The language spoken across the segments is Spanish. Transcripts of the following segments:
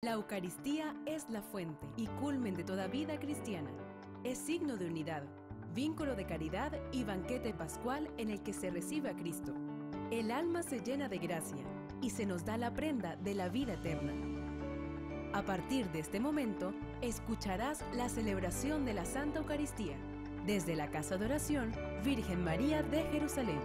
La Eucaristía es la fuente y culmen de toda vida cristiana. Es signo de unidad, vínculo de caridad y banquete pascual en el que se recibe a Cristo. El alma se llena de gracia y se nos da la prenda de la vida eterna. A partir de este momento, escucharás la celebración de la Santa Eucaristía desde la Casa de Oración Virgen María de Jerusalén.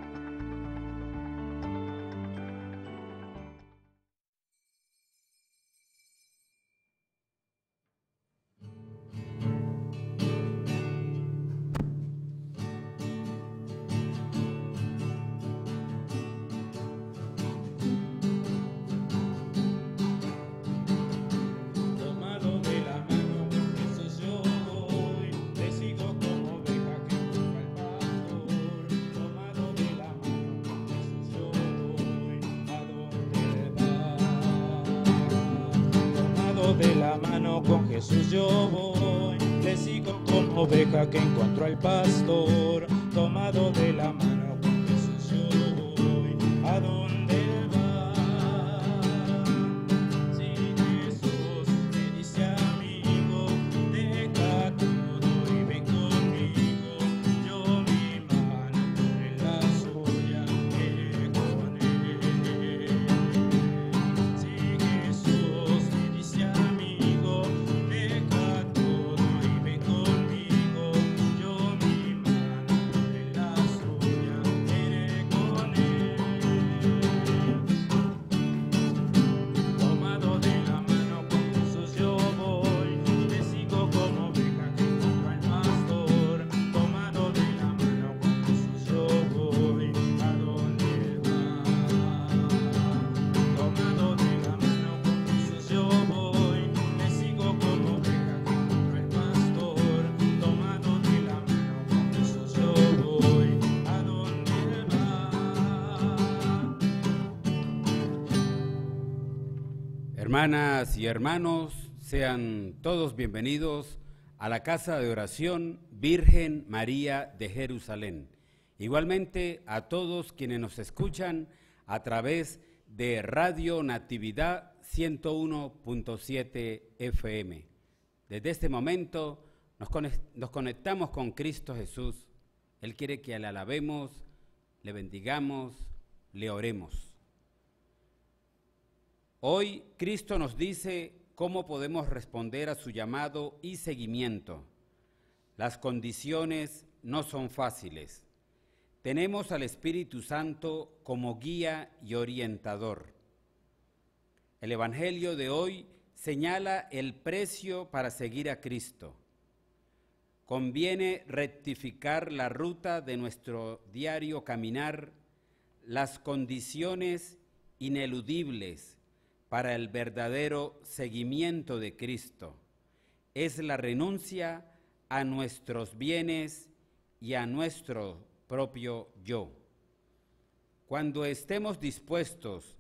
De la mano con Jesús yo voy, le sigo como oveja que encuentro al pastor. Tomado de la mano con Jesús yo voy, a donde él va. Si Jesús me dice amigo, deja todo y ven conmigo. Yo mi mano en la suya, iré con él. Si Jesús me dice amigo, deja todo y ven conmigo. Yo mi mano en la suya, iré con él. Tomado de la mano con Jesús yo voy, le sigo como oveja que encuentro al pastor. Tomado de la mano con Jesús yo voy, a donde él va. Tomado de la mano con Jesús yo voy, le sigo como oveja que encuentro al pastor. Tomado de la mano con Jesús yo voy, a donde él va. Hermanas y hermanos, sean todos bienvenidos a la Casa de Oración Virgen María de Jerusalén. Igualmente a todos quienes nos escuchan a través de Radio Natividad 101.7 FM. Desde este momento nos conectamos con Cristo Jesús. Él quiere que le alabemos, le bendigamos, le oremos. Hoy Cristo nos dice cómo podemos responder a su llamado y seguimiento. Las condiciones no son fáciles. Tenemos al Espíritu Santo como guía y orientador. El Evangelio de hoy señala el precio para seguir a Cristo. Conviene rectificar la ruta de nuestro diario caminar, las condiciones ineludibles para el verdadero seguimiento de Cristo. Es la renuncia a nuestros bienes y a nuestro propio yo. Cuando estemos dispuestos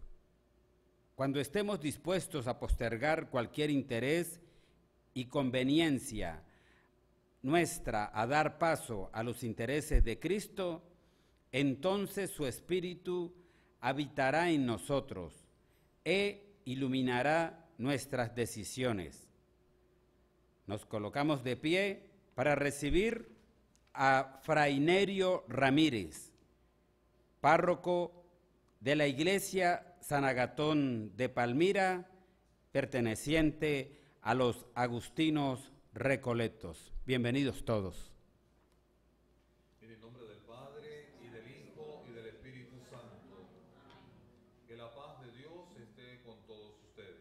a postergar cualquier interés y conveniencia nuestra a dar paso a los intereses de Cristo, entonces su Espíritu habitará en nosotros e iluminará nuestras decisiones. Nos colocamos de pie para recibir a Fray Nerio Ramírez, párroco de la Iglesia San Agatón de Palmira, perteneciente a los agustinos recoletos. Bienvenidos todos. En el nombre del Padre, y del Hijo, y del Espíritu Santo. Que la paz de Dios esté con todos ustedes.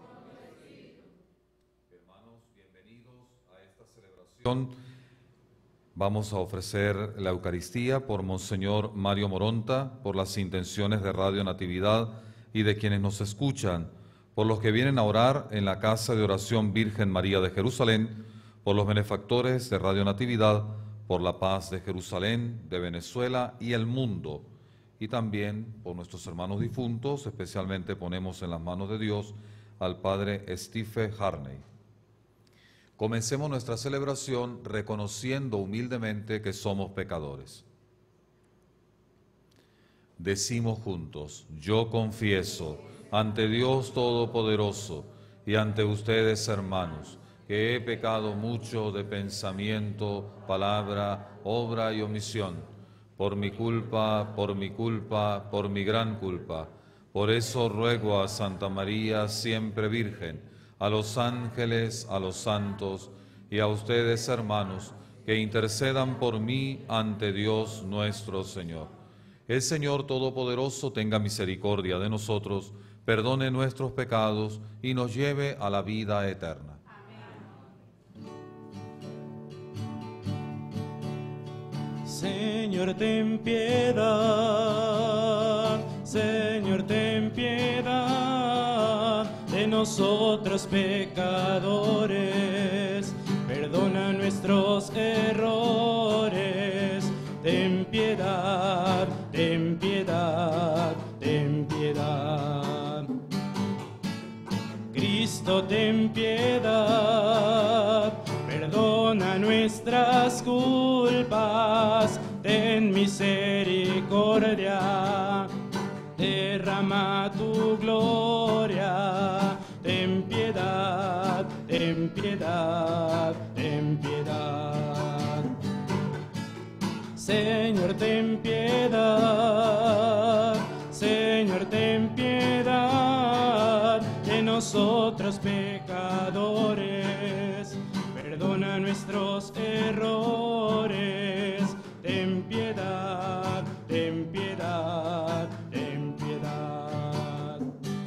Hermanos, bienvenidos a esta celebración. Vamos a ofrecer la Eucaristía por Monseñor Mario Moronta, por las intenciones de Radio Natividad y de quienes nos escuchan, por los que vienen a orar en la Casa de Oración Virgen María de Jerusalén, por los benefactores de Radio Natividad, por la paz de Jerusalén, de Venezuela y el mundo, y también por nuestros hermanos difuntos. Especialmente ponemos en las manos de Dios al Padre Stephen Harney. Comencemos nuestra celebración reconociendo humildemente que somos pecadores. Decimos juntos: yo confieso ante Dios Todopoderoso y ante ustedes, hermanos, que he pecado mucho de pensamiento, palabra, obra y omisión, por mi culpa, por mi gran culpa. Por eso ruego a Santa María, siempre Virgen, a los ángeles, a los santos y a ustedes, hermanos, que intercedan por mí ante Dios nuestro Señor. El Señor Todopoderoso tenga misericordia de nosotros, perdone nuestros pecados y nos lleve a la vida eterna. Señor, ten piedad, Señor, ten piedad de nosotros pecadores, perdona nuestros errores, ten piedad, ten piedad, ten piedad. Cristo, ten piedad, perdona nuestras culpas, ten misericordia, derrama tu gloria, ten piedad, ten piedad, ten piedad. Señor, ten piedad, Señor, ten piedad de nosotros pecadores, perdona nuestros errores, ten piedad, ten piedad, ten piedad.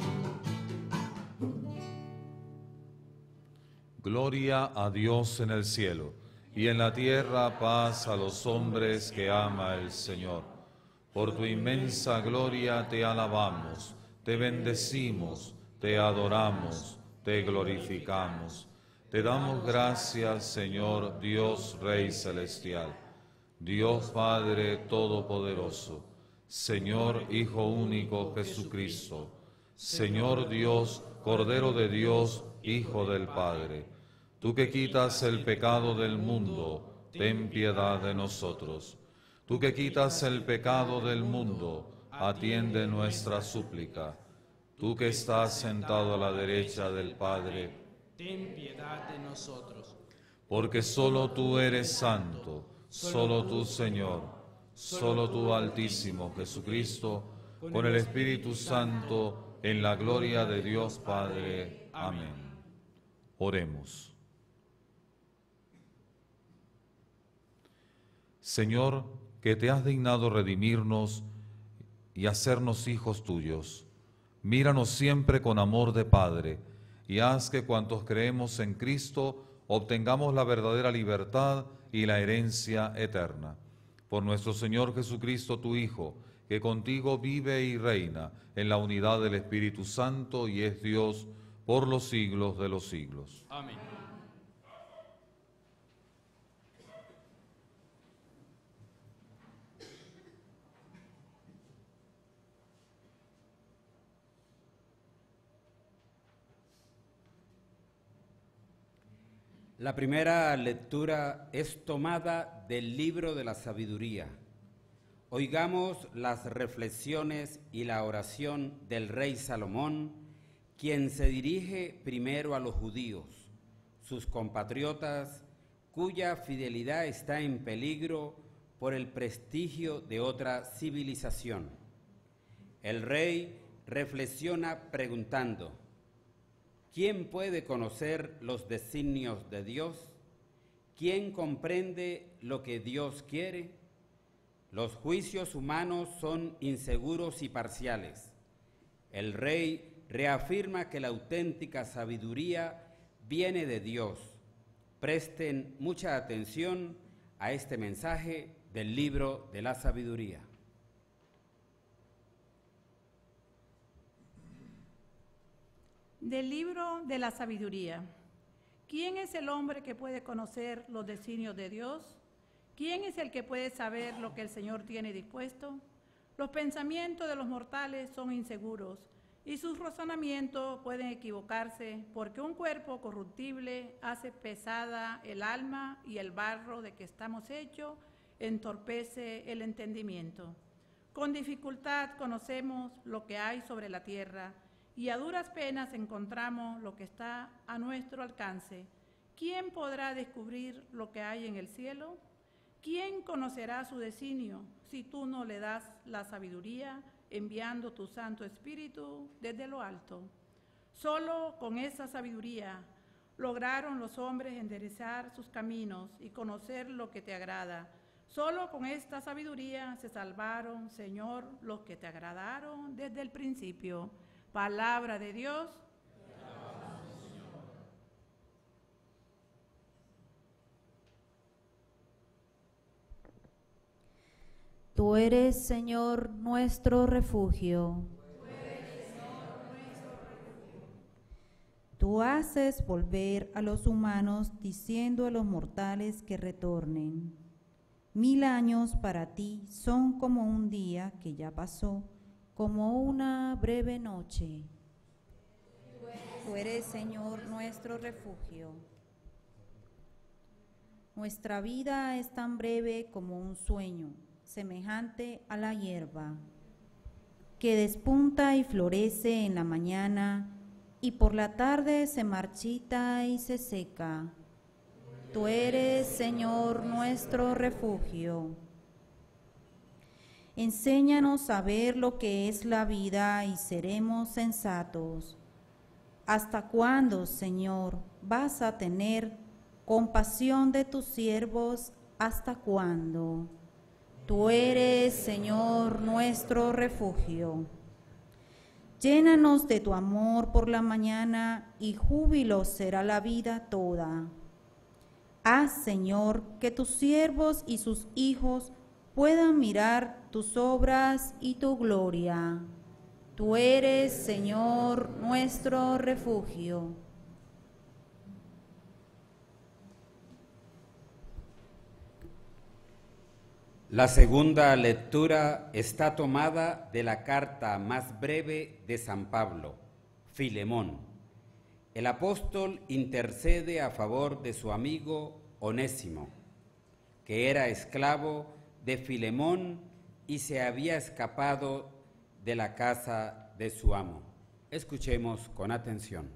Gloria a Dios en el cielo, y en la tierra paz a los hombres que ama el Señor. Por tu inmensa gloria te alabamos, te bendecimos, te adoramos, te glorificamos. Te damos gracias, Señor Dios Rey Celestial, Dios Padre Todopoderoso, Señor Hijo Único Jesucristo, Señor Dios, Cordero de Dios, Hijo del Padre. Tú que quitas el pecado del mundo, ten piedad de nosotros. Tú que quitas el pecado del mundo, atiende nuestra súplica. Tú que estás sentado a la derecha del Padre, Ten piedad de nosotros. porque solo tú eres santo, solo tú, Señor, solo tú, Altísimo Jesucristo, con el Espíritu Santo, en la gloria de Dios Padre. Amén. Oremos. Señor, que te has dignado redimirnos y hacernos hijos tuyos, míranos siempre con amor de Padre, y haz que cuantos creemos en Cristo obtengamos la verdadera libertad y la herencia eterna. Por nuestro Señor Jesucristo, tu Hijo, que contigo vive y reina en la unidad del Espíritu Santo y es Dios por los siglos de los siglos. Amén. La primera lectura es tomada del libro de la sabiduría. Oigamos las reflexiones y la oración del rey Salomón, quien se dirige primero a los judíos, sus compatriotas, cuya fidelidad está en peligro por el prestigio de otra civilización. El rey reflexiona preguntando: ¿quién puede conocer los designios de Dios? ¿Quién comprende lo que Dios quiere? Los juicios humanos son inseguros y parciales. El rey reafirma que la auténtica sabiduría viene de Dios. Presten mucha atención a este mensaje del libro de la sabiduría. Del libro de la sabiduría. ¿Quién es el hombre que puede conocer los designios de Dios? ¿Quién es el que puede saber lo que el Señor tiene dispuesto? Los pensamientos de los mortales son inseguros y sus razonamientos pueden equivocarse, porque un cuerpo corruptible hace pesada el alma y el barro de que estamos hechos entorpece el entendimiento. Con dificultad conocemos lo que hay sobre la tierra, y a duras penas encontramos lo que está a nuestro alcance. ¿Quién podrá descubrir lo que hay en el cielo? ¿Quién conocerá su designio si tú no le das la sabiduría, enviando tu Santo Espíritu desde lo alto? Solo con esa sabiduría lograron los hombres enderezar sus caminos y conocer lo que te agrada. Solo con esta sabiduría se salvaron, Señor, los que te agradaron desde el principio. Palabra de Dios. Tú eres, Señor, nuestro refugio. Tú haces volver a los humanos, diciendo a los mortales que retornen. 1000 años para ti son como un día que ya pasó, como una breve noche. Tú eres, Señor, nuestro refugio. Nuestra vida es tan breve como un sueño, semejante a la hierba, que despunta y florece en la mañana, y por la tarde se marchita y se seca. Tú eres, Señor, nuestro refugio. Enséñanos a ver lo que es la vida y seremos sensatos. ¿Hasta cuándo, Señor, vas a tener compasión de tus siervos? ¿Hasta cuándo? Tú eres, Señor, nuestro refugio. Llénanos de tu amor por la mañana y júbilo será la vida toda. Haz, Señor, que tus siervos y sus hijos puedan mirar tus obras y tu gloria. Tú eres, Señor, nuestro refugio. La segunda lectura está tomada de la carta más breve de San Pablo, Filemón. El apóstol intercede a favor de su amigo Onésimo, que era esclavo de Filemón y se había escapado de la casa de su amo. Escuchemos con atención.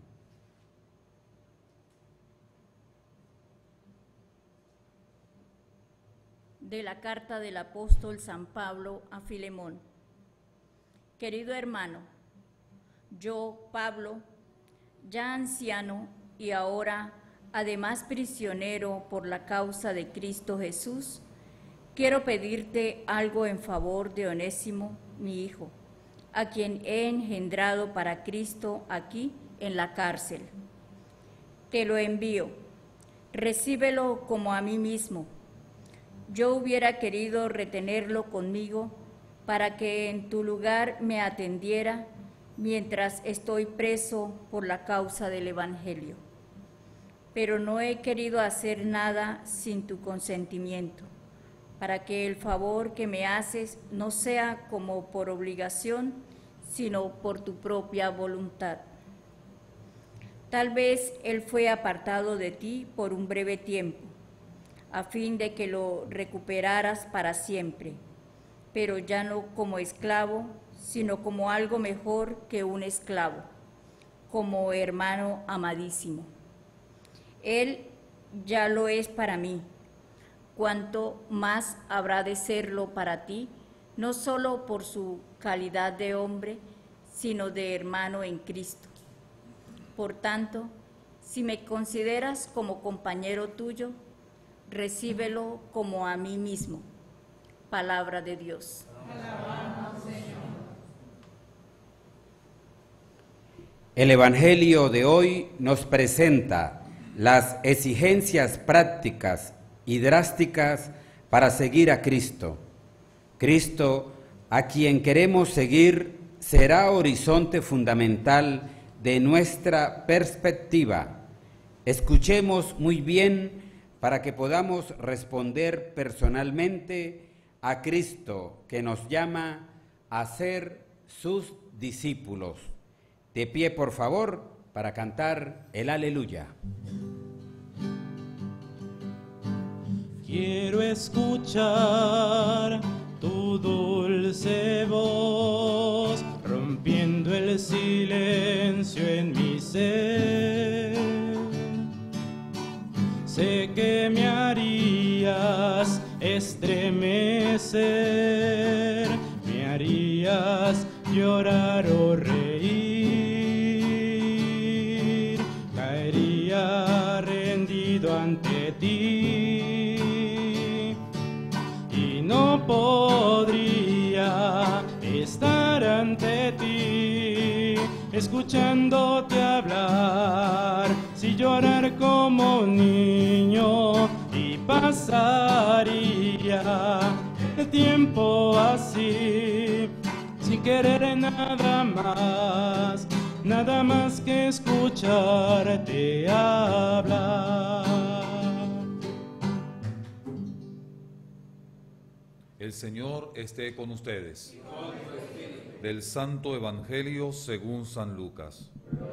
De la carta del apóstol San Pablo a Filemón. Querido hermano, yo, Pablo, ya anciano y ahora además prisionero por la causa de Cristo Jesús, quiero pedirte algo en favor de Onésimo, mi hijo, a quien he engendrado para Cristo aquí en la cárcel. Te lo envío, recíbelo como a mí mismo. Yo hubiera querido retenerlo conmigo para que en tu lugar me atendiera mientras estoy preso por la causa del Evangelio. Pero no he querido hacer nada sin tu consentimiento, para que el favor que me haces no sea como por obligación, sino por tu propia voluntad. Tal vez él fue apartado de ti por un breve tiempo, a fin de que lo recuperaras para siempre, pero ya no como esclavo, sino como algo mejor que un esclavo, como hermano amadísimo. Él ya lo es para mí, cuanto más habrá de serlo para ti, no solo por su calidad de hombre, sino de hermano en Cristo. Por tanto, si me consideras como compañero tuyo, recíbelo como a mí mismo. Palabra de Dios. Alabamos, Señor. El Evangelio de hoy nos presenta las exigencias prácticas y drásticas para seguir a Cristo. Cristo, a quien queremos seguir, será horizonte fundamental de nuestra perspectiva. Escuchemos muy bien para que podamos responder personalmente a Cristo, que nos llama a ser sus discípulos. De pie, por favor, para cantar el Aleluya. Quiero escuchar tu dulce voz, rompiendo el el silencio en mi ser. Sé que me harías estremecer, me harías llorar o reír, caería rendido ante ti y no podría estar ante ti, escuchándote hablar, si llorar como un niño, y pasaría el tiempo así, sin querer nada más que escucharte hablar. El Señor esté con ustedes. Del Santo Evangelio según San Lucas.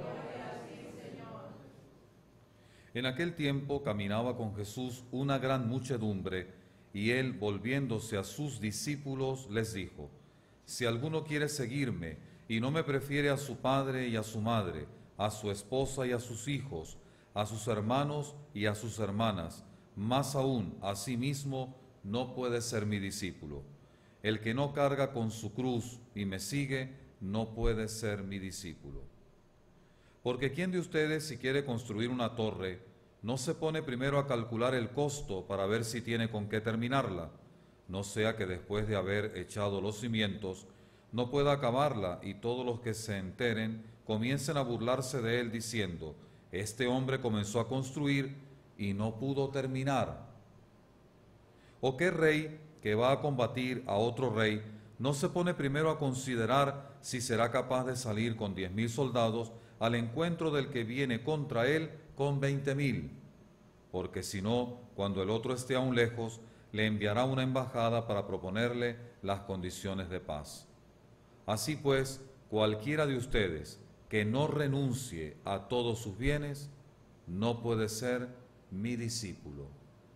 En aquel tiempo caminaba con Jesús una gran muchedumbre, y él, volviéndose a sus discípulos, les dijo: si alguno quiere seguirme y no me prefiere a su padre y a su madre, a su esposa y a sus hijos, a sus hermanos y a sus hermanas, más aún a sí mismo, no puede ser mi discípulo. El que no carga con su cruz y me sigue, no puede ser mi discípulo. Porque ¿quién de ustedes, si quiere construir una torre, no se pone primero a calcular el costo para ver si tiene con qué terminarla? No sea que después de haber echado los cimientos, no pueda acabarla, y todos los que se enteren comiencen a burlarse de él diciendo: este hombre comenzó a construir y no pudo terminar. ¿O qué rey que va a combatir a otro rey no se pone primero a considerar si será capaz de salir con 10,000 soldados al encuentro del que viene contra él con 20,000? Porque si no, cuando el otro esté aún lejos, le enviará una embajada para proponerle las condiciones de paz. Así pues, cualquiera de ustedes que no renuncie a todos sus bienes, no puede ser mi discípulo.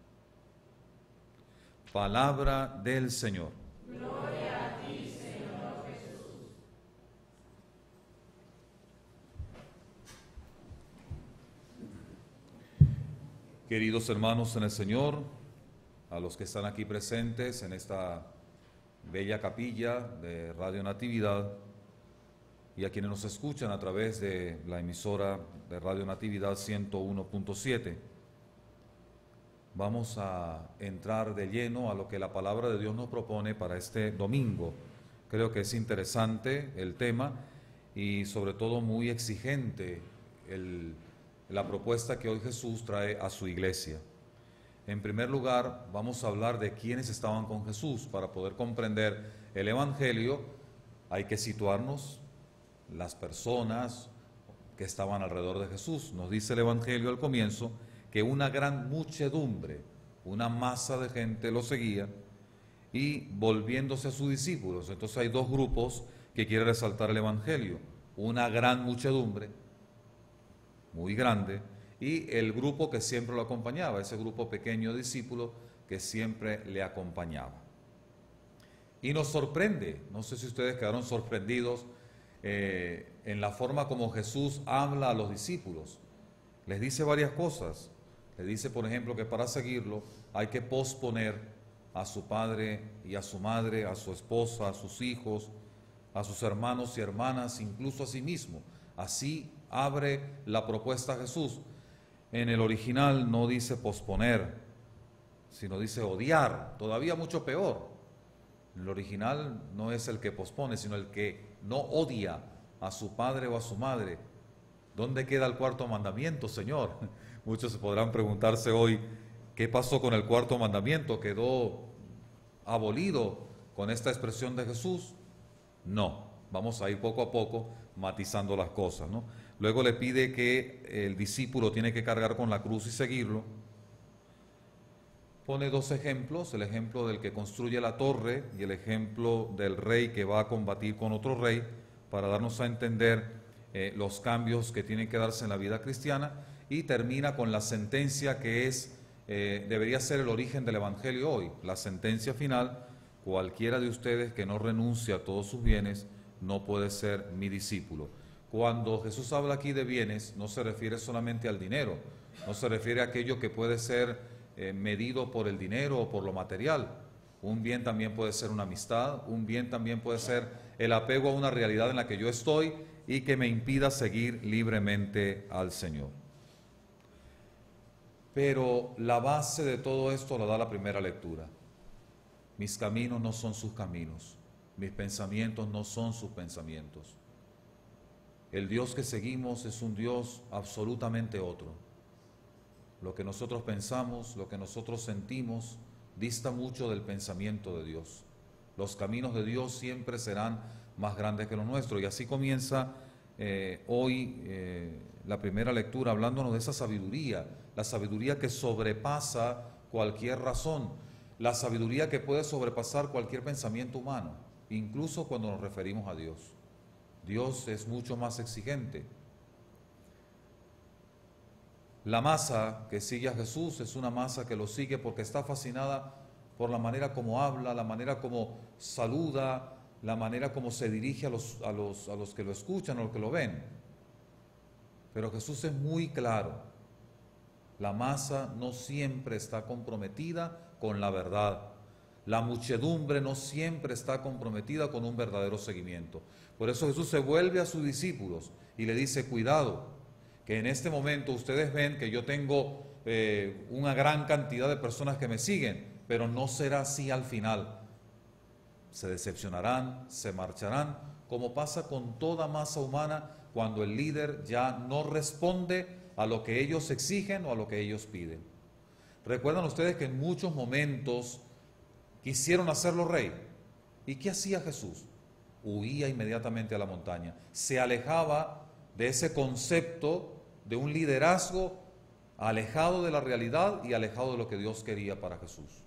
Palabra del Señor. Gloria a ti, Señor Jesús. Queridos hermanos en el Señor, a los que están aquí presentes en esta bella capilla de Radio Natividad y a quienes nos escuchan a través de la emisora de Radio Natividad 101.7, vamos a entrar de lleno a lo que la palabra de Dios nos propone para este domingo. Creo que es interesante el tema y sobre todo muy exigente la propuesta que hoy Jesús trae a su iglesia. En primer lugar, vamos a hablar de quiénes estaban con Jesús. Para poder comprender el Evangelio, hay que situarnos las personas que estaban alrededor de Jesús. Nos dice el Evangelio al comienzo que una gran muchedumbre, una masa de gente lo seguía, y volviéndose a sus discípulos. Entonces hay dos grupos que quiere resaltar el Evangelio: una gran muchedumbre, muy grande, y el grupo que siempre lo acompañaba, ese grupo pequeño de discípulos que siempre le acompañaba. Y nos sorprende, no sé si ustedes quedaron sorprendidos en la forma como Jesús habla a los discípulos. Les dice varias cosas. Les dice, por ejemplo, que para seguirlo hay que posponer a su padre y a su madre, a su esposa, a sus hijos, a sus hermanos y hermanas, incluso a sí mismo. Así abre la propuesta Jesús. En el original no dice posponer, sino dice odiar, todavía mucho peor. En el original no es el que pospone, sino el que no odia a su padre o a su madre. ¿Dónde queda el cuarto mandamiento, Señor? Muchos se podrán preguntarse hoy, ¿qué pasó con el cuarto mandamiento? ¿Quedó abolido con esta expresión de Jesús? No, vamos a ir poco a poco matizando las cosas, ¿no? Luego le pide que el discípulo tiene que cargar con la cruz y seguirlo. Pone dos ejemplos, el ejemplo del que construye la torre y el ejemplo del rey que va a combatir con otro rey, para darnos a entender los cambios que tienen que darse en la vida cristiana, y termina con la sentencia que debería ser el origen del Evangelio hoy, la sentencia final: cualquiera de ustedes que no renuncie a todos sus bienes no puede ser mi discípulo. Cuando Jesús habla aquí de bienes, no se refiere solamente al dinero, no se refiere a aquello que puede ser medido por el dinero o por lo material. Un bien también puede ser una amistad, un bien también puede ser el apego a una realidad en la que yo estoy y que me impida seguir libremente al Señor. Pero la base de todo esto la da la primera lectura. Mis caminos no son sus caminos, mis pensamientos no son sus pensamientos. El Dios que seguimos es un Dios absolutamente otro. Lo que nosotros pensamos, lo que nosotros sentimos, dista mucho del pensamiento de Dios. Los caminos de Dios siempre serán más grandes que los nuestros. Y así comienza hoy la primera lectura, hablándonos de esa sabiduría, la sabiduría que sobrepasa cualquier razón, la sabiduría que puede sobrepasar cualquier pensamiento humano, incluso cuando nos referimos a Dios. Dios es mucho más exigente. La masa que sigue a Jesús es una masa que lo sigue porque está fascinada por la manera como habla, la manera como saluda, la manera como se dirige a los que lo escuchan, a los que lo ven. Pero Jesús es muy claro. La masa no siempre está comprometida con la verdad. La muchedumbre no siempre está comprometida con un verdadero seguimiento. Por eso Jesús se vuelve a sus discípulos y le dice, cuidado, que en este momento ustedes ven que yo tengo una gran cantidad de personas que me siguen, pero no será así al final. Se decepcionarán, se marcharán, como pasa con toda masa humana cuando el líder ya no responde a lo que ellos exigen o a lo que ellos piden. ¿Recuerdan ustedes que en muchos momentos quisieron hacerlo rey? ¿Y qué hacía Jesús? Huía inmediatamente a la montaña, se alejaba de ese concepto de un liderazgo alejado de la realidad y alejado de lo que Dios quería para Jesús.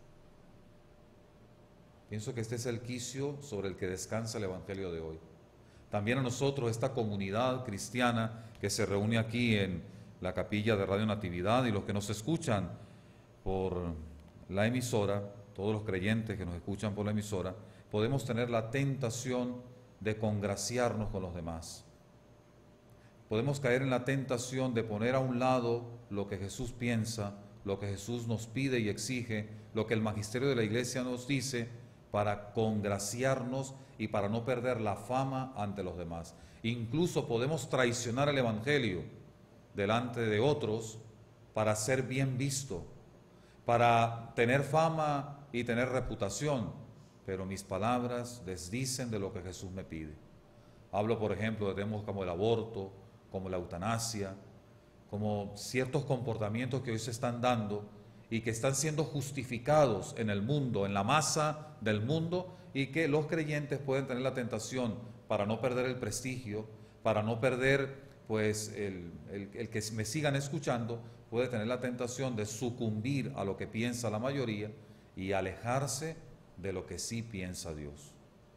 Pienso que este es el quicio sobre el que descansa el Evangelio de hoy. También a nosotros, esta comunidad cristiana que se reúne aquí en la capilla de Radio Natividad y los que nos escuchan por la emisora, todos los creyentes que nos escuchan por la emisora, podemos tener la tentación de congraciarnos con los demás. Podemos caer en la tentación de poner a un lado lo que Jesús piensa, lo que Jesús nos pide y exige, lo que el magisterio de la Iglesia nos dice, para congraciarnos y para no perder la fama ante los demás. Incluso podemos traicionar el Evangelio delante de otros para ser bien visto, para tener fama y tener reputación, pero mis palabras desdicen de lo que Jesús me pide. Hablo, por ejemplo, de temas como el aborto, como la eutanasia, como ciertos comportamientos que hoy se están dando y que están siendo justificados en el mundo, en la masa del mundo, y que los creyentes pueden tener la tentación, para no perder el prestigio, para no perder pues el que me sigan escuchando, puede tener la tentación de sucumbir a lo que piensa la mayoría y alejarse de lo que sí piensa Dios.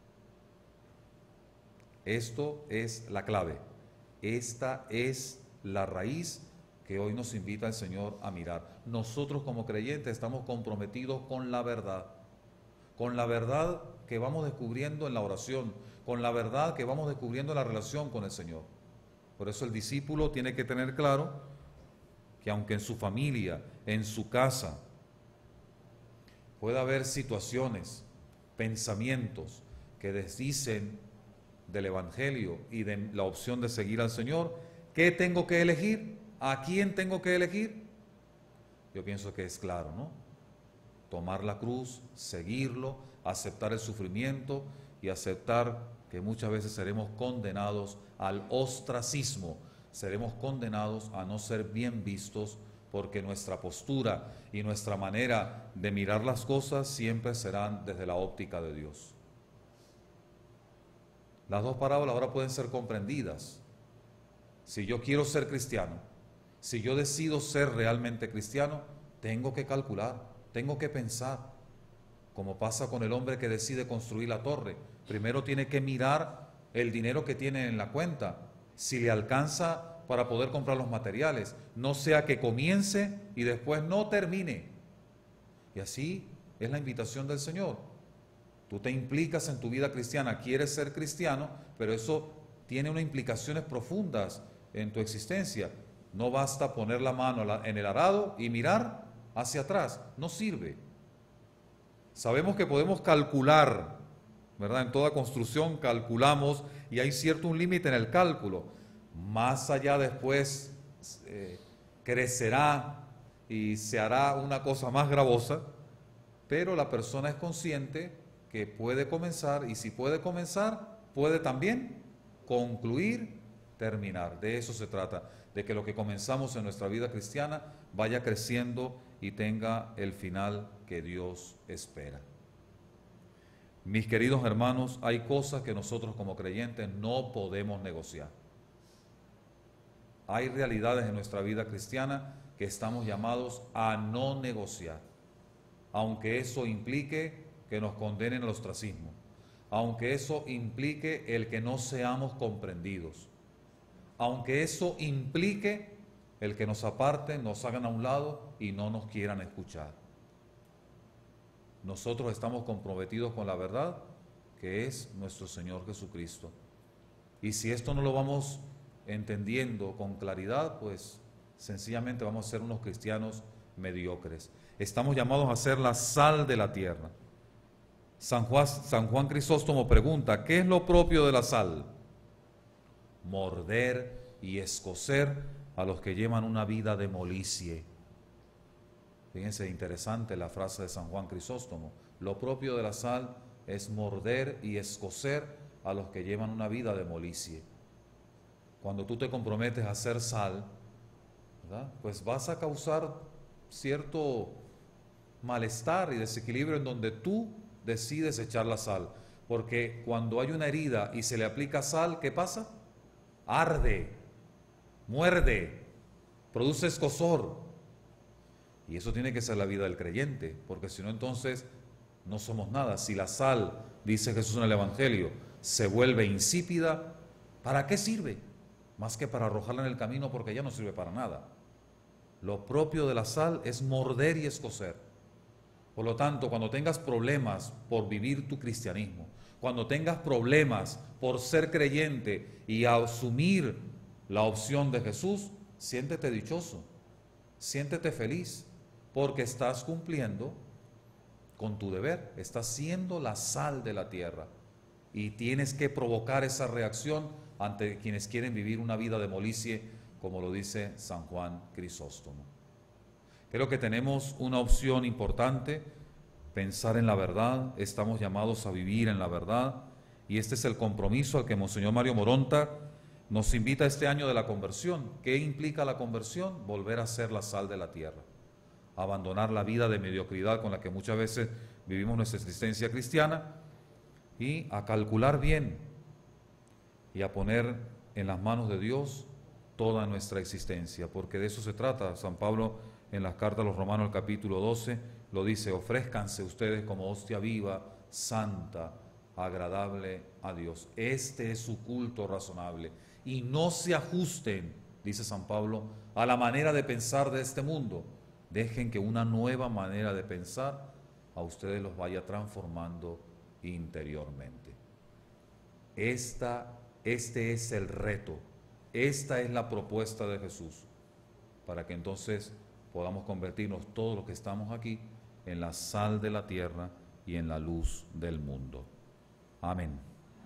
Esto es la clave. Esta es la raíz que hoy nos invita el Señor a mirar. Nosotros como creyentes estamos comprometidos con la verdad que vamos descubriendo en la oración, con la verdad que vamos descubriendo en la relación con el Señor. Por eso el discípulo tiene que tener claro que aunque en su familia, en su casa, pueda haber situaciones, pensamientos que desdicen del Evangelio y de la opción de seguir al Señor, ¿qué tengo que elegir? ¿A quién tengo que elegir? Yo pienso que es claro, ¿no? Tomar la cruz, seguirlo, aceptar el sufrimiento y aceptar que muchas veces seremos condenados al ostracismo, seremos condenados a no ser bien vistos, porque nuestra postura y nuestra manera de mirar las cosas siempre serán desde la óptica de Dios. Las dos parábolas ahora pueden ser comprendidas. Si yo quiero ser cristiano, si yo decido ser realmente cristiano, tengo que calcular, tengo que pensar, como pasa con el hombre que decide construir la torre. Primero tiene que mirar el dinero que tiene en la cuenta, si le alcanza para poder comprar los materiales, no sea que comience y después no termine. Y así es la invitación del Señor. Tú te implicas en tu vida cristiana, quieres ser cristiano, pero eso tiene unas implicaciones profundas en tu existencia. No basta poner la mano en el arado y mirar hacia atrás, no sirve. Sabemos que podemos calcular, ¿verdad? En toda construcción calculamos y hay un límite en el cálculo. Más allá después crecerá y se hará una cosa más gravosa, pero la persona es consciente que puede comenzar, y si puede comenzar, puede también concluir, terminar. De eso se trata, de que lo que comenzamos en nuestra vida cristiana vaya creciendo y tenga el final que Dios espera. Mis queridos hermanos, hay cosas que nosotros como creyentes no podemos negociar. Hay realidades en nuestra vida cristiana que estamos llamados a no negociar, aunque eso implique que nos condenen al ostracismo, aunque eso implique el que no seamos comprendidos, aunque eso implique el que nos aparten, nos hagan a un lado y no nos quieran escuchar. Nosotros estamos comprometidos con la verdad, que es nuestro Señor Jesucristo. Y si esto no lo vamos entendiendo con claridad, pues sencillamente vamos a ser unos cristianos mediocres. Estamos llamados a ser la sal de la tierra. San Juan Crisóstomo pregunta, ¿qué es lo propio de la sal? Morder y escocer a los que llevan una vida de molicie. Fíjense, interesante la frase de San Juan Crisóstomo. Lo propio de la sal es morder y escocer a los que llevan una vida de molicie. Cuando tú te comprometes a hacer sal, ¿verdad?, pues vas a causar cierto malestar y desequilibrio en donde tú decides echar la sal. Porque cuando hay una herida y se le aplica sal, ¿qué pasa? Arde, muerde, produce escozor. Y eso tiene que ser la vida del creyente, porque si no, entonces no somos nada. Si la sal, dice Jesús en el Evangelio, se vuelve insípida, ¿para qué sirve? Más que para arrojarla en el camino, porque ya no sirve para nada. Lo propio de la sal es morder y escocer. Por lo tanto, cuando tengas problemas por vivir tu cristianismo, cuando tengas problemas por ser creyente y asumir la opción de Jesús, siéntete dichoso, siéntete feliz, porque estás cumpliendo con tu deber, estás siendo la sal de la tierra y tienes que provocar esa reacción ante quienes quieren vivir una vida de molicie, como lo dice San Juan Crisóstomo. Creo que tenemos una opción importante, pensar en la verdad, estamos llamados a vivir en la verdad, y este es el compromiso al que Monseñor Mario Moronta nos invita este año de la conversión. ¿Qué implica la conversión? Volver a ser la sal de la tierra, abandonar la vida de mediocridad con la que muchas veces vivimos nuestra existencia cristiana y a calcular bien y a poner en las manos de Dios toda nuestra existencia, porque de eso se trata. San Pablo en las cartas a los Romanos, el capítulo 12, lo dice: ofrézcanse ustedes como hostia viva, santa, agradable a Dios. Este es su culto razonable. Y no se ajusten, dice San Pablo, a la manera de pensar de este mundo. Dejen que una nueva manera de pensar a ustedes los vaya transformando interiormente. Este es el reto, esta es la propuesta de Jesús, para que entonces podamos convertirnos todos los que estamos aquí en la sal de la tierra y en la luz del mundo. Amén.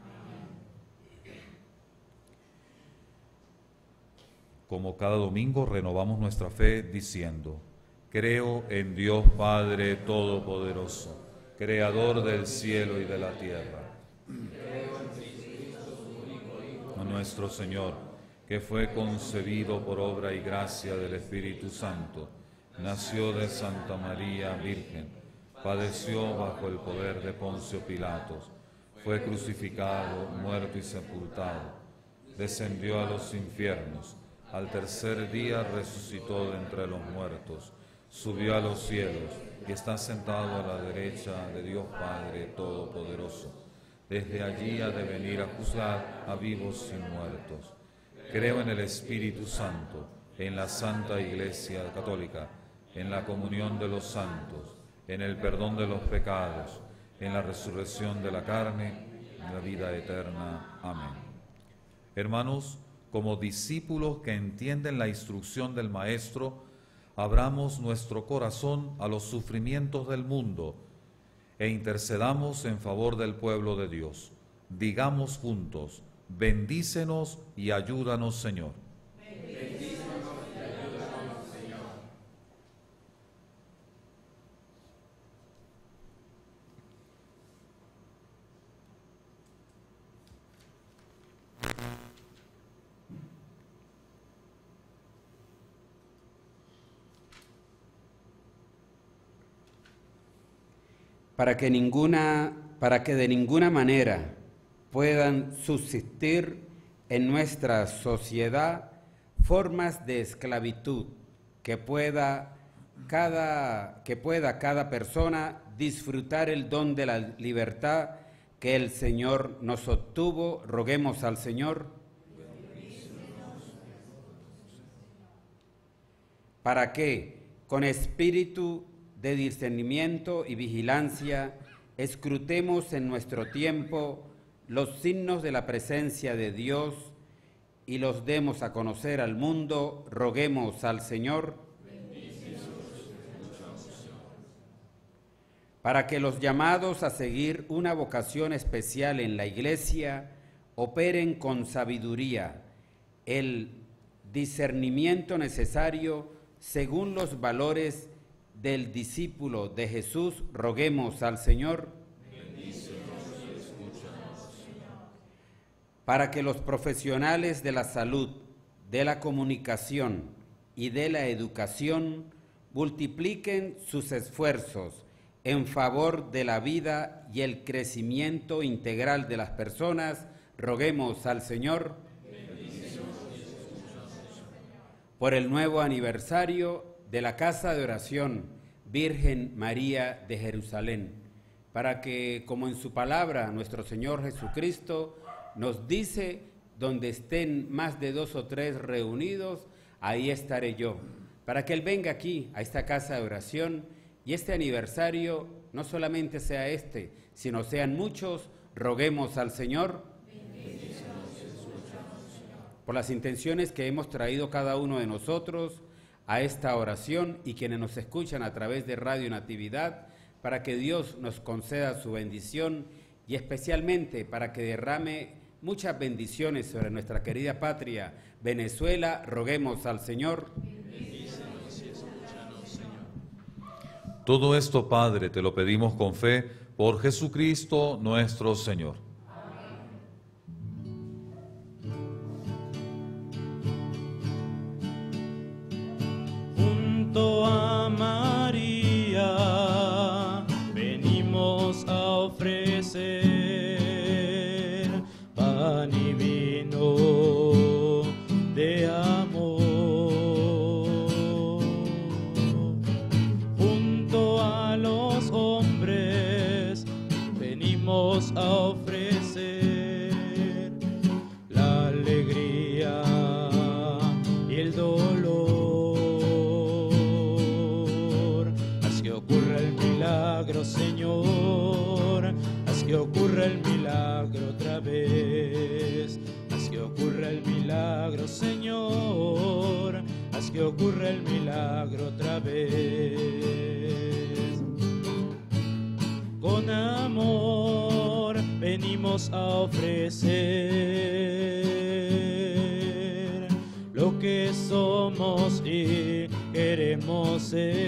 Como cada domingo renovamos nuestra fe diciendo: creo en Dios Padre Todopoderoso, Creador del cielo y de la tierra. A nuestro Señor, que fue concebido por obra y gracia del Espíritu Santo, nació de Santa María Virgen, padeció bajo el poder de Poncio Pilatos, fue crucificado, muerto y sepultado, descendió a los infiernos, al tercer día resucitó de entre los muertos, subió a los cielos y está sentado a la derecha de Dios Padre Todopoderoso. Desde allí ha de venir a juzgar a vivos y muertos. Creo en el Espíritu Santo, en la Santa Iglesia Católica, en la comunión de los santos, en el perdón de los pecados, en la resurrección de la carne, en la vida eterna. Amén. Hermanos, como discípulos que entienden la instrucción del Maestro, abramos nuestro corazón a los sufrimientos del mundo e intercedamos en favor del pueblo de Dios. Digamos juntos: bendícenos y ayúdanos, Señor. Bendícenos y ayúdanos, Señor. Para que de ninguna manera puedan subsistir en nuestra sociedad formas de esclavitud que pueda cada persona disfrutar el don de la libertad que el Señor nos obtuvo, roguemos al Señor. Para que, con espíritu de discernimiento y vigilancia, escrutemos en nuestro tiempo los signos de la presencia de Dios y los demos a conocer al mundo, roguemos al Señor. Para que los llamados a seguir una vocación especial en la Iglesia operen con sabiduría el discernimiento necesario según los valores del discípulo de Jesús, roguemos al Señor. Para que los profesionales de la salud, de la comunicación y de la educación multipliquen sus esfuerzos en favor de la vida y el crecimiento integral de las personas, roguemos al Señor. Por el nuevo aniversario de la Casa de Oración Virgen María de Jerusalén, para que, como en su palabra, nuestro Señor Jesucristo nos dice: donde estén más de 2 o 3 reunidos, ahí estaré yo. Para que Él venga aquí, a esta casa de oración, y este aniversario no solamente sea este, sino sean muchos, roguemos al Señor. Por las intenciones que hemos traído cada uno de nosotros a esta oración y quienes nos escuchan a través de Radio Natividad, para que Dios nos conceda su bendición y especialmente para que derrame muchas bendiciones sobre nuestra querida patria, Venezuela, roguemos al Señor. Bendícenos y escúchanos, Señor. Todo esto, Padre, te lo pedimos con fe por Jesucristo nuestro Señor. Junto a María venimos a ofrecer pan y vino de amor. Junto a los hombres venimos a ofrecer la alegría y el dolor. Haz que ocurra el milagro, Señor, haz que ocurra el milagro otra vez. Haz que ocurra el milagro, Señor, haz que ocurra el milagro otra vez. Con amor venimos a ofrecer lo que somos y queremos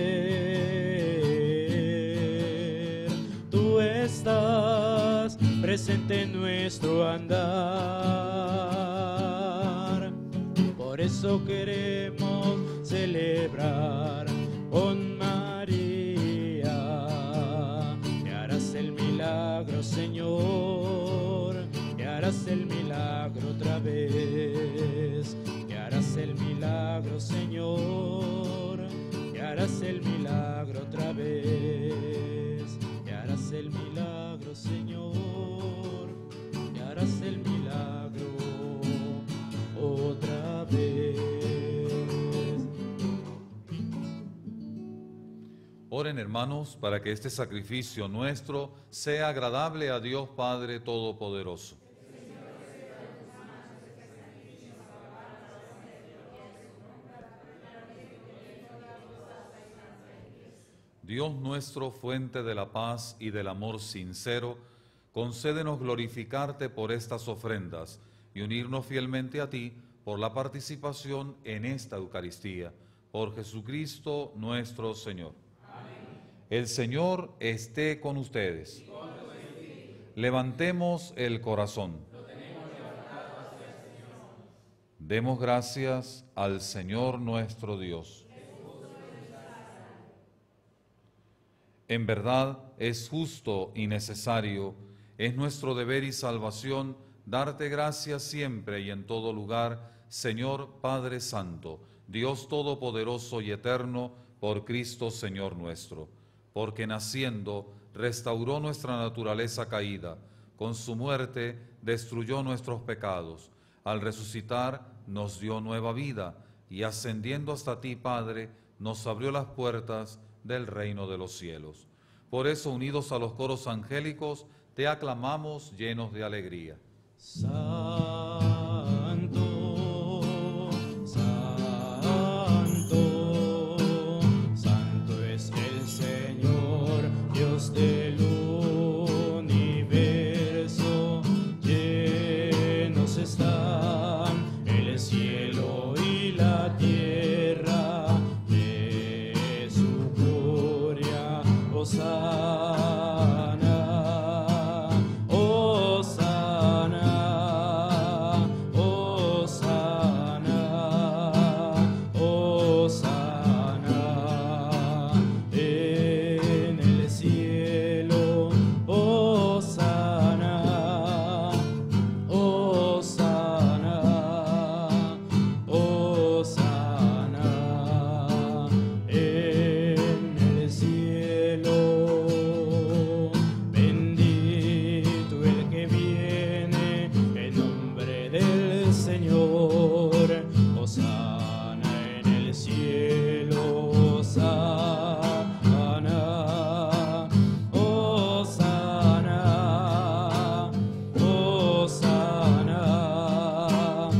ser. Tú estás presente en nuestro andar, por eso queremos celebrar con María. Que harás el milagro, Señor, que harás el milagro otra vez. Que harás el milagro, Señor, que harás el milagro otra vez. Que harás el milagro, Señor, que harás el milagro otra vez. Oren, hermanos, para que este sacrificio nuestro sea agradable a Dios Padre Todopoderoso. Dios nuestro, fuente de la paz y del amor sincero, concédenos glorificarte por estas ofrendas y unirnos fielmente a ti por la participación en esta Eucaristía. Por Jesucristo nuestro Señor. Amén. El Señor esté con ustedes. Levantemos el corazón. Demos gracias al Señor nuestro Dios. En verdad es justo y necesario, es nuestro deber y salvación darte gracias siempre y en todo lugar, Señor Padre Santo, Dios Todopoderoso y Eterno, por Cristo Señor nuestro, porque naciendo restauró nuestra naturaleza caída, con su muerte destruyó nuestros pecados, al resucitar nos dio nueva vida y ascendiendo hasta ti, Padre, nos abrió las puertas del reino de los cielos. Por eso, unidos a los coros angélicos, te aclamamos llenos de alegría. Santo, santo es el Señor, Dios del universo. Llenos están el cielo y la tierra de su gloria. Hosana, Hosana, Hosana, Hosana en el cielo. Hosana, Hosana, Hosana en el cielo. Bendito el que viene en nombre del Señor. Hosana en el cielo. Hosana, Hosana, Hosana,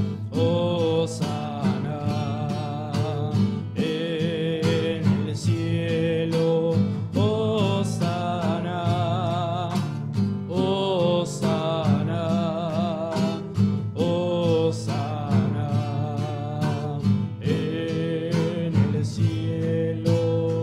Hosana en el cielo. Hosana, Hosana, Hosana en el cielo.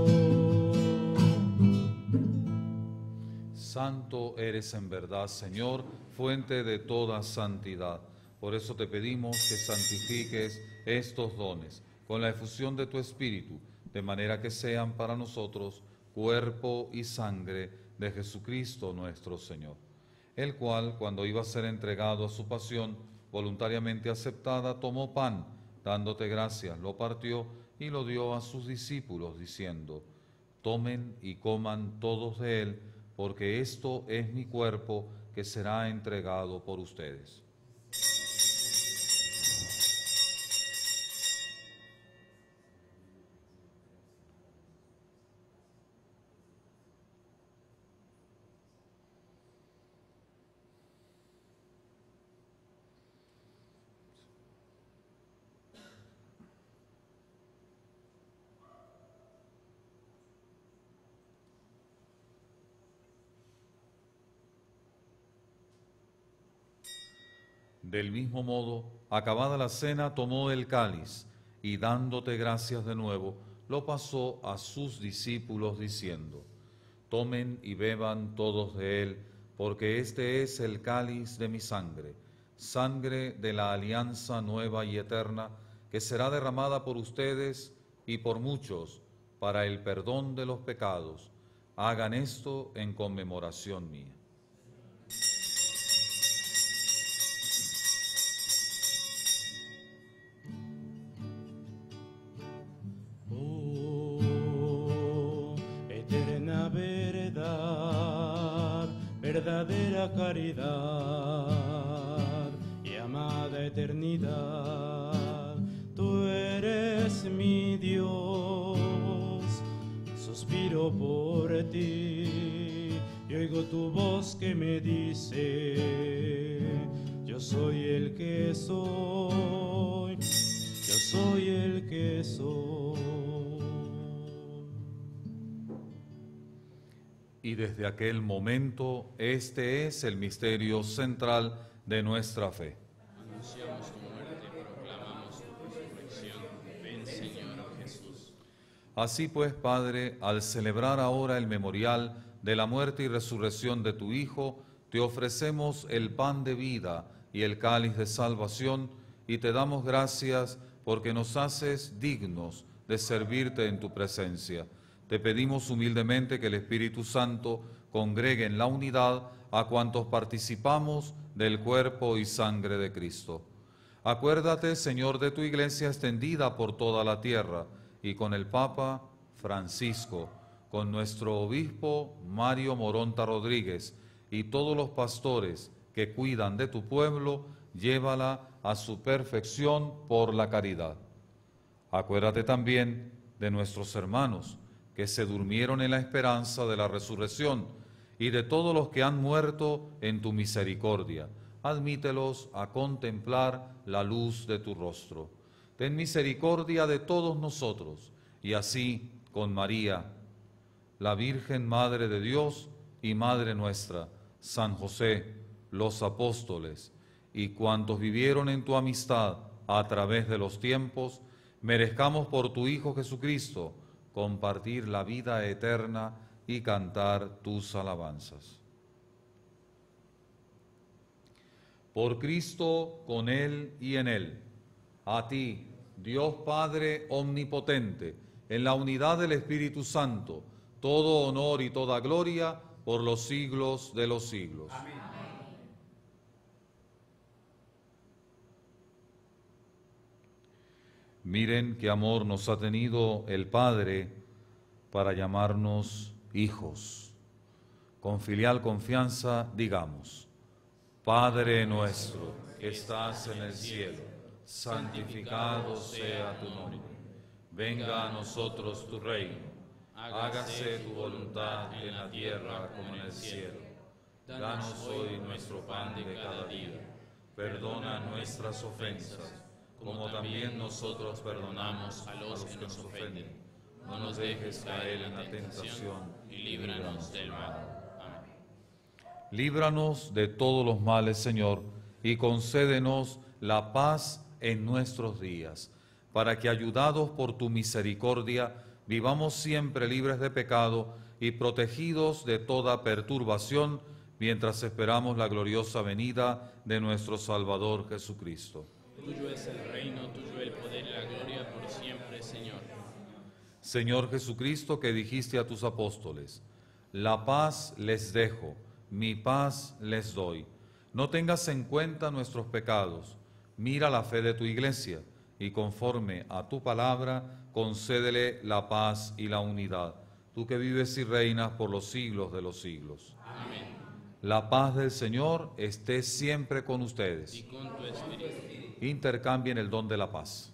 Santo eres en verdad, Señor, fuente de toda santidad. Por eso te pedimos que santifiques estos dones con la efusión de tu Espíritu, de manera que sean para nosotros cuerpo y sangre de Jesucristo nuestro Señor, el cual, cuando iba a ser entregado a su pasión voluntariamente aceptada, tomó pan, dándote gracias, lo partió y lo dio a sus discípulos, diciendo: tomen y coman todos de él, porque esto es mi cuerpo que será entregado por ustedes. Del mismo modo, acabada la cena, tomó el cáliz y dándote gracias de nuevo, lo pasó a sus discípulos diciendo: tomen y beban todos de él, porque este es el cáliz de mi sangre, sangre de la alianza nueva y eterna, que será derramada por ustedes y por muchos para el perdón de los pecados. Hagan esto en conmemoración mía. Verdadera caridad y amada eternidad, tú eres mi Dios. Suspiro muero por ti, y oigo tu voz que me dice, yo soy el que soy, yo soy el que soy. Y desde aquel momento, este es el misterio central de nuestra fe. Anunciamos tu muerte, proclamamos tu resurrección. Ven, Señor Jesús. Así pues, Padre, al celebrar ahora el memorial de la muerte y resurrección de tu Hijo, te ofrecemos el pan de vida y el cáliz de salvación, y te damos gracias porque nos haces dignos de servirte en tu presencia. Te pedimos humildemente que el Espíritu Santo congregue en la unidad a cuantos participamos del cuerpo y sangre de Cristo. Acuérdate, Señor, de tu iglesia extendida por toda la tierra, y con el Papa Francisco, con nuestro obispo Mario Moronta Rodríguez y todos los pastores que cuidan de tu pueblo, llévala a su perfección por la caridad. Acuérdate también de nuestros hermanos que se durmieron en la esperanza de la resurrección, y de todos los que han muerto en tu misericordia. Admítelos a contemplar la luz de tu rostro. Ten misericordia de todos nosotros, y así con María, la Virgen Madre de Dios y Madre nuestra, San José, los apóstoles, y cuantos vivieron en tu amistad a través de los tiempos, merezcamos por tu Hijo Jesucristo compartir la vida eterna y cantar tus alabanzas. Por Cristo, con Él y en Él, a ti, Dios Padre omnipotente, en la unidad del Espíritu Santo, todo honor y toda gloria por los siglos de los siglos. Amén. Miren qué amor nos ha tenido el Padre para llamarnos hijos. Con filial confianza digamos: Padre nuestro que estás en el cielo, santificado sea tu nombre. Venga a nosotros tu reino. Hágase tu voluntad en la tierra como en el cielo. Danos hoy nuestro pan de cada día. Perdona nuestras ofensas, como también nosotros perdonamos a los que nos ofenden. No nos dejes caer en la tentación y líbranos del mal. Amén. Líbranos de todos los males, Señor, y concédenos la paz en nuestros días, para que, ayudados por tu misericordia, vivamos siempre libres de pecado y protegidos de toda perturbación, mientras esperamos la gloriosa venida de nuestro Salvador Jesucristo. Tuyo es el reino, tuyo el poder y la gloria por siempre, Señor. Señor Jesucristo, que dijiste a tus apóstoles: la paz les dejo, mi paz les doy. No tengas en cuenta nuestros pecados, mira la fe de tu iglesia, y conforme a tu palabra, concédele la paz y la unidad, tú que vives y reinas por los siglos de los siglos. Amén. La paz del Señor esté siempre con ustedes. Y con tu espíritu. Intercambien el don de la paz.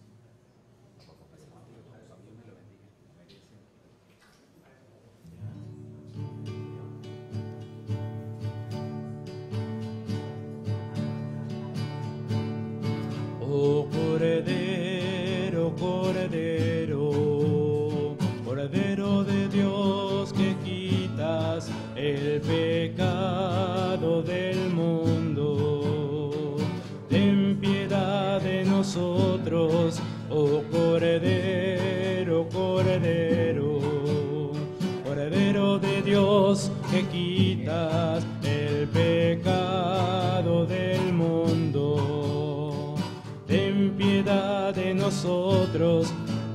Oh Cordero, Cordero, Cordero de Dios, que quitas el pecado del mundo, ten piedad de nosotros, oh Cordero, Cordero, Cordero de Dios, que quitas el pecado del mundo, ten piedad de nosotros,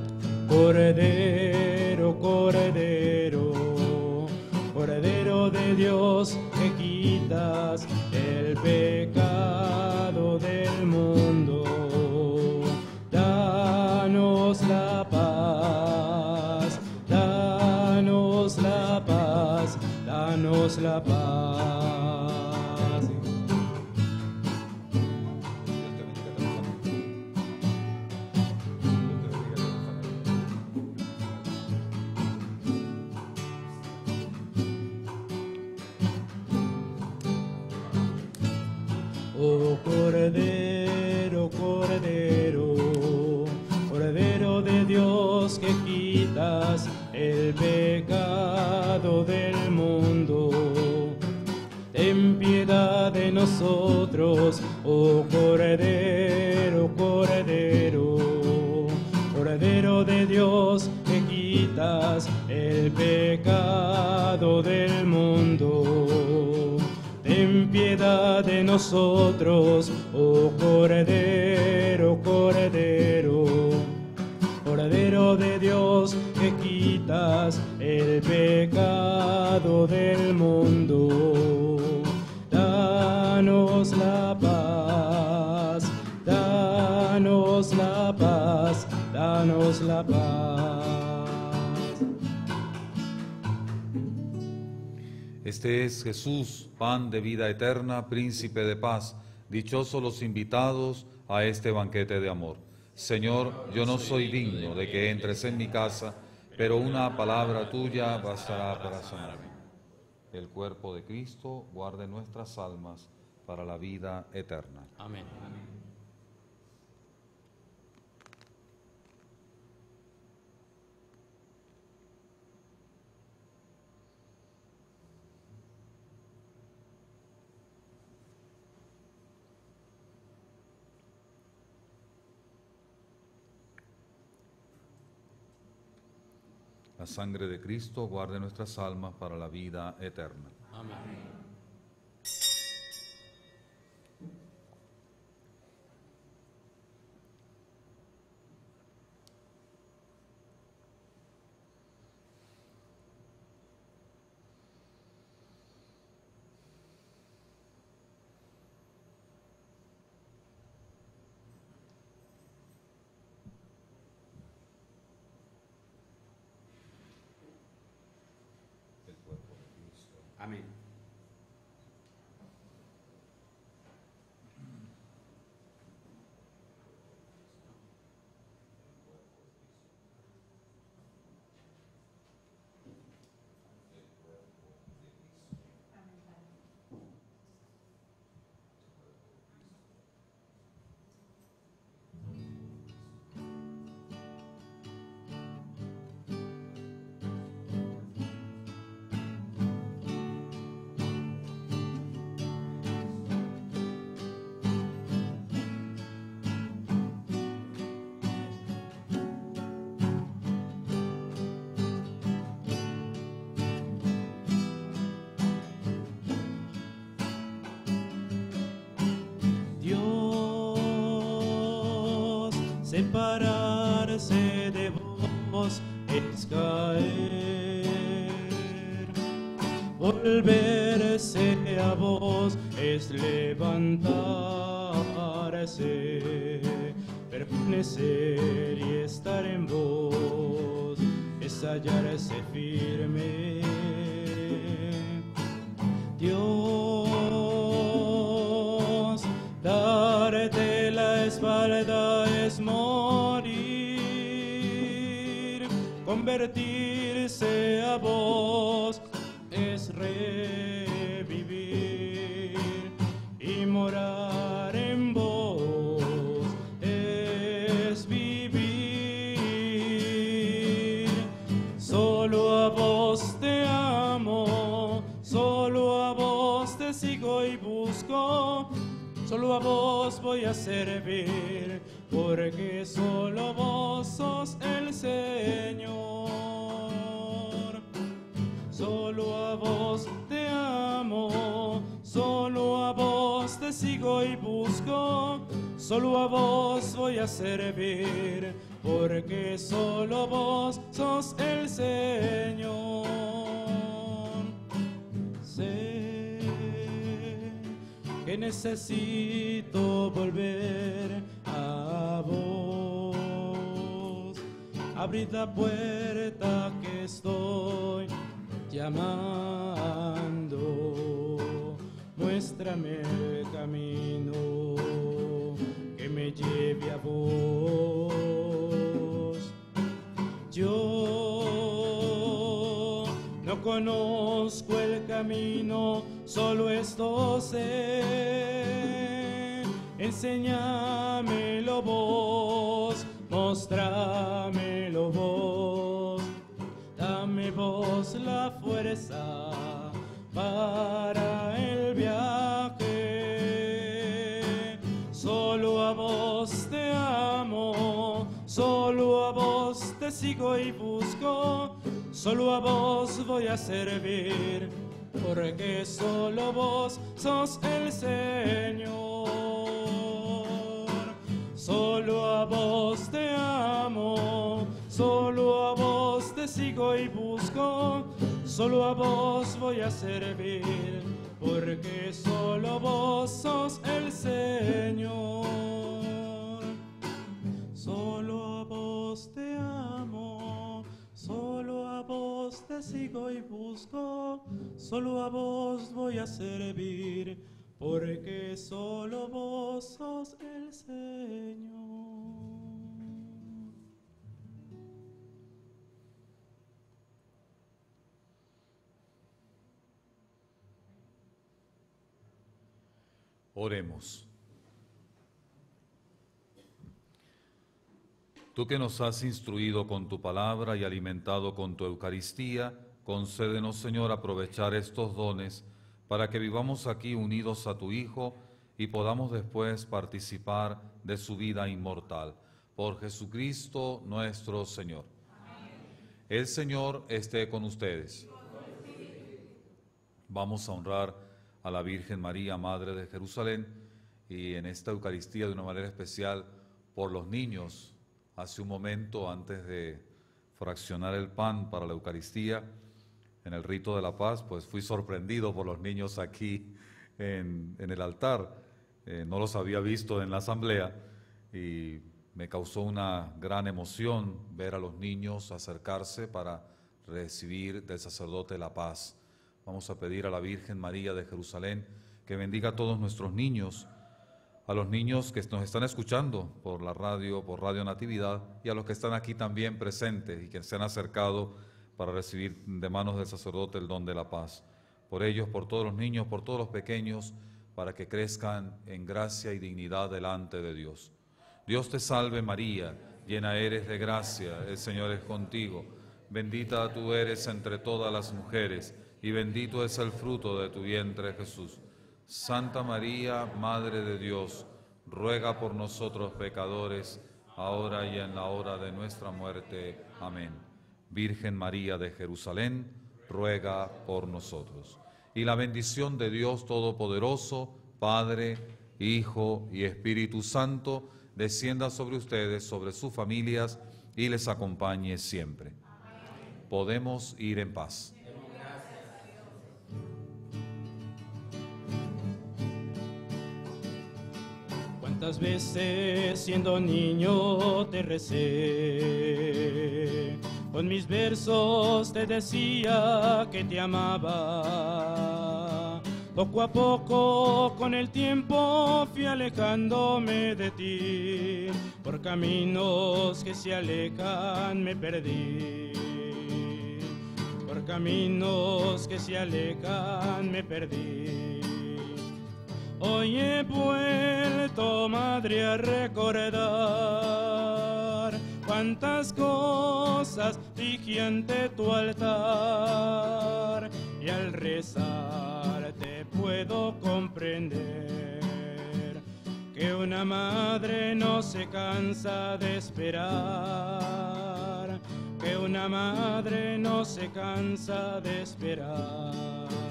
Cordero, Cordero, Cordero de Dios, que quitas el pecado del mundo. Danos la paz, danos la paz, danos la paz. Cordero, Cordero, Cordero de Dios que quitas el pecado del mundo. Ten piedad de nosotros, oh Cordero, Cordero, Cordero de Dios que quitas el pecado del mundo. Ten piedad de nosotros, oh Cordero, Cordero, Cordero de Dios que quitas el pecado del mundo. Danos la paz, danos la paz, danos la paz. Este es Jesús, pan de vida eterna, príncipe de paz. Dichosos los invitados a este banquete de amor. Señor, yo no soy digno de que entres en mi casa, pero una palabra tuya bastará para sanarme. El cuerpo de Cristo guarde nuestras almas para la vida eterna. Amén. La sangre de Cristo guarde nuestras almas para la vida eterna. Amén. Amén. Separarse de vos es caer, volverse a vos es levantarse, permanecer y estar en vos es hallarse firme. Dios, darte la espalda es morir, convertirse a vos es revivir y morar en vos es vivir. Solo a vos te amo, solo a vos te sigo y busco. Solo a vos voy a servir, porque solo vos sos el Señor. Solo a vos te amo, solo a vos te sigo y busco. Solo a vos voy a servir, porque solo vos sos el Señor. Que necesito volver a vos. Abrid la puerta que estoy llamando. Muéstrame el camino que me lleve a vos. Yo no conozco el camino, solo esto sé, enséñamelo vos, mostrámelo vos, dame vos la fuerza para el viaje. Solo a vos te amo, solo a vos te sigo y busco, solo a vos voy a servir, porque solo vos sos el Señor. Solo a vos te amo, solo a vos te sigo y busco, solo a vos voy a servir, porque solo vos sos el Señor. Solo a vos te amo, solo a vos te sigo y busco, solo a vos voy a servir, porque solo vos sos el Señor. Oremos. Tú que nos has instruido con tu palabra y alimentado con tu Eucaristía, concédenos, Señor, aprovechar estos dones para que vivamos aquí unidos a tu Hijo y podamos después participar de su vida inmortal. Por Jesucristo nuestro Señor. Amén. El Señor esté con ustedes. Vamos a honrar a la Virgen María, Madre de Jerusalén, y en esta Eucaristía de una manera especial por los niños. Hace un momento, antes de fraccionar el pan para la Eucaristía, en el rito de la paz, pues fui sorprendido por los niños aquí en el altar. No los había visto en la asamblea y me causó una gran emoción ver a los niños acercarse para recibir del sacerdote la paz. Vamos a pedir a la Virgen María de Jerusalén que bendiga a todos nuestros niños, a los niños que nos están escuchando por la radio, por Radio Natividad, y a los que están aquí también presentes y que se han acercado para recibir de manos del sacerdote el don de la paz. Por ellos, por todos los niños, por todos los pequeños, para que crezcan en gracia y dignidad delante de Dios. Dios te salve María, llena eres de gracia, el Señor es contigo. Bendita tú eres entre todas las mujeres, y bendito es el fruto de tu vientre, Jesús. Santa María, Madre de Dios, ruega por nosotros pecadores, ahora y en la hora de nuestra muerte. Amén. Virgen María de Jerusalén, ruega por nosotros. Y la bendición de Dios Todopoderoso, Padre, Hijo y Espíritu Santo, descienda sobre ustedes, sobre sus familias, y les acompañe siempre. Amén. Podemos ir en paz. ¿Cuántas veces siendo niño te recé? Con mis versos te decía que te amaba. Poco a poco con el tiempo fui alejándome de ti. Por caminos que se alejan me perdí. Por caminos que se alejan me perdí. Hoy he vuelto, madre, a recordar cuántas cosas dije ante tu altar, y al rezar te puedo comprender que una madre no se cansa de esperar, que una madre no se cansa de esperar.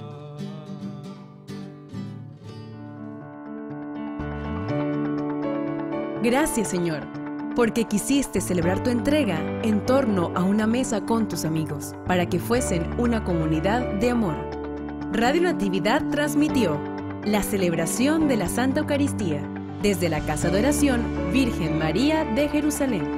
Gracias, Señor, porque quisiste celebrar tu entrega en torno a una mesa con tus amigos, para que fuesen una comunidad de amor. Radio Natividad transmitió la celebración de la Santa Eucaristía desde la Casa de Oración Virgen María de Jerusalén.